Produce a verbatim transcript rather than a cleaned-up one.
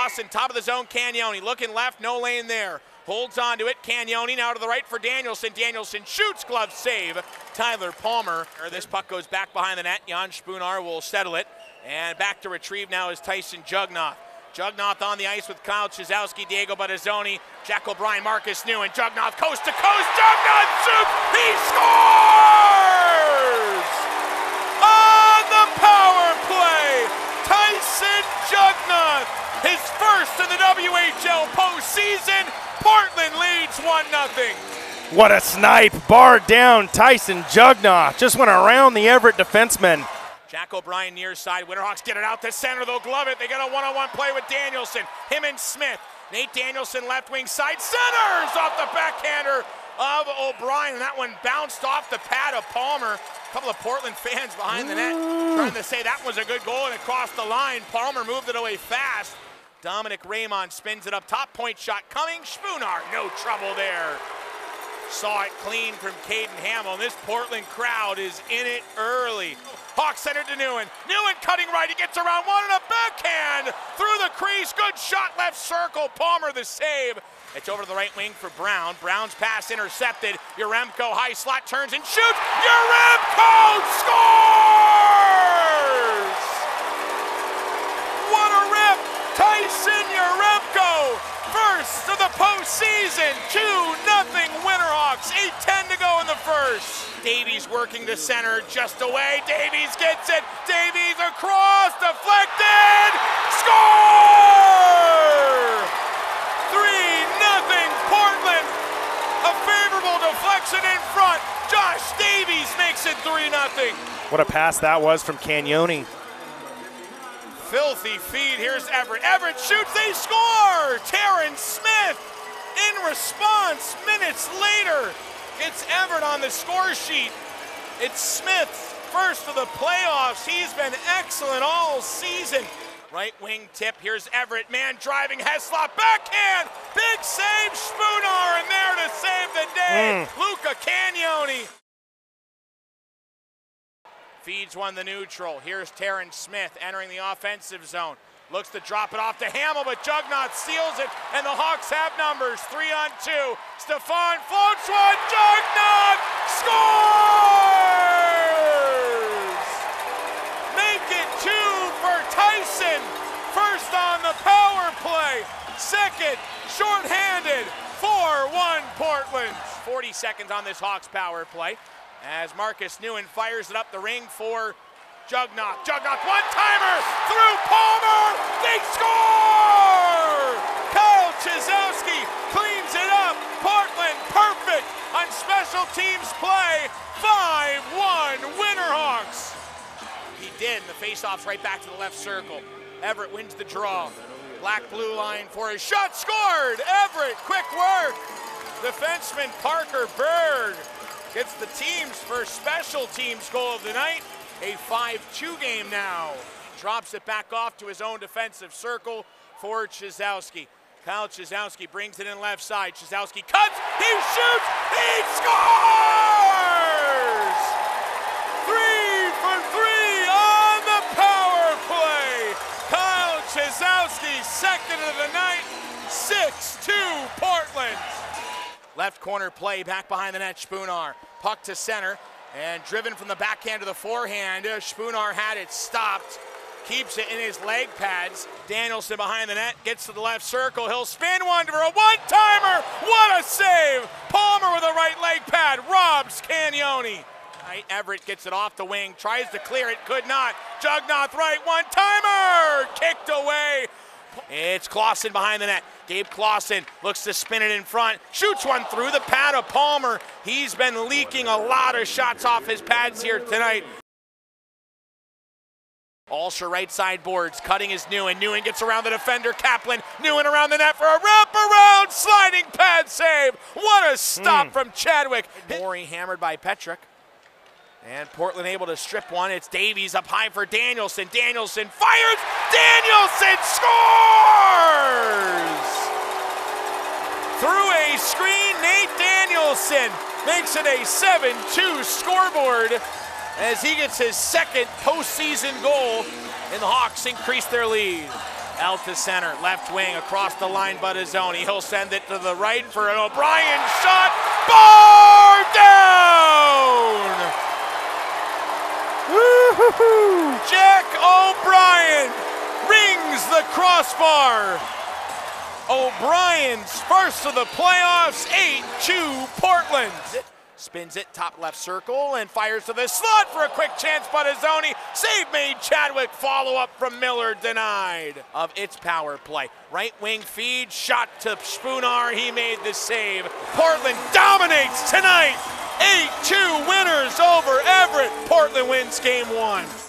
Clausen, top of the zone, Cagnoni looking left, no lane there. Holds on to it, Cagnoni now to the right for Danielson. Danielson shoots, glove save. Tyler Palmer. This puck goes back behind the net. Jan Spunar will settle it. And back to retrieve now is Tyson Jugnoth. Jugnoth on the ice with Kyle Chizowski, Diego Battazzoni, Jack O'Brien, Marcus Newen. Jugnoth coast to coast. Jugnoth shoots. He scores! On the power play, Tyson Jugnoth, his first in the W H L postseason. Portland leads one nothing. What a snipe. Bar down. Tyson Jugnoth just went around the Everett defenseman. Jack O'Brien near side. Winterhawks get it out to center. They'll glove it. They got a one-on-one play with Danielson. Him and Smith. Nate Danielson left wing side. Centers off the backhander of O'Brien. That one bounced off the pad of Palmer. A couple of Portland fans behind the net trying to say that was a good goal and it crossed the line. Palmer moved it away fast. Dominic Raymond spins it up top. Point shot coming. Spunar, no trouble there. Saw it clean from Caden Hamill. This Portland crowd is in it early. Hawks center to Newen. Newen cutting right. He gets around one and a backhand through the crease. Good shot left circle. Palmer the save. It's over to the right wing for Brown. Brown's pass intercepted. Yaremko high slot turns and shoots. Yaremko scores! What a rip! Tyson Yaremko, first of the postseason. two nothing Winterhawks. eight ten to go in the first. Davies working to center, just away. Davies gets it. Davies across, deflected. Score! three nothing Portland. A favorable deflection in front. Josh Davies makes it three nothing. What a pass that was from Cagnoni. Filthy feed. Here's Everett. Everett shoots. They score. Taryn Smith in response. Minutes later, it's Everett on the score sheet. It's Smith's first of the playoffs. He's been excellent all season. Right wing tip. Here's Everett. Man driving. Heslop backhand. Big save. Spunar in there to save the day. Mm. Luca Cagnoni. Feeds one the neutral. Here's Taryn Smith entering the offensive zone. Looks to drop it off to Hamill, but Jugnoth seals it, and the Hawks have numbers. Three on two. Stefan floats one. Jugnoth scores! Make it two for Tyson. First on the power play. Second, shorthanded. four one Portland. forty seconds on this Hawks power play. As Marcus Newen fires it up the ring for Jugnoth. Jugnoth one-timer through Palmer. They score! Kyle Chizowski cleans it up. Portland perfect on special teams play. five one Winterhawks. He did. The faceoff's right back to the left circle. Everett wins the draw. Black blue line for his shot. Scored! Everett, quick work. Defenseman Parker Berg gets the team's first special teams goal of the night. A five two game now. Drops it back off to his own defensive circle for Chizowski. Kyle Chizowski brings it in left side. Chizowski cuts, he shoots, he scores! Three for three on the power play. Kyle Chizowski, second of the night. six two Portland. Left corner play, back behind the net, Spunar. Puck to center, and driven from the backhand to the forehand. Uh, Spunar had it stopped. Keeps it in his leg pads. Danielson behind the net, gets to the left circle. He'll spin one for a one-timer. What a save! Palmer with a right leg pad, robs Cagnoni. Right, Everett gets it off the wing, tries to clear it, could not. Jugnoth right, one-timer! Kicked away. It's Clausen behind the net. Gabe Clausen looks to spin it in front. Shoots one through the pad of Palmer. He's been leaking a lot of shots off his pads here tonight. Alsher right side boards, cutting his Newen. Newen gets around the defender, Kaplan. Newen around the net for a wraparound sliding pad save. What a stop mm. from Chadwick. Morey hammered by Petrick. And Portland able to strip one. It's Davies up high for Danielson. Danielson fires. Danielson scores! Through a screen, Nate Danielson makes it a seven two scoreboard as he gets his second postseason goal, and the Hawks increase their lead. Out to center, left wing, across the line, Buttazzoni. He'll send it to the right for an O'Brien shot. Bar down! Woo-hoo-hoo. Jack O'Brien rings the crossbar. O'Brien's first of the playoffs, eight two Portland. Spins it, top left circle, and fires to the slot for a quick chance. Buttazzoni, save made. Chadwick, follow-up from Miller, denied. Of its power play. Right wing feed, shot to Spoonar, he made the save. Portland dominates tonight. eight two winners over Everett. Portland wins game one.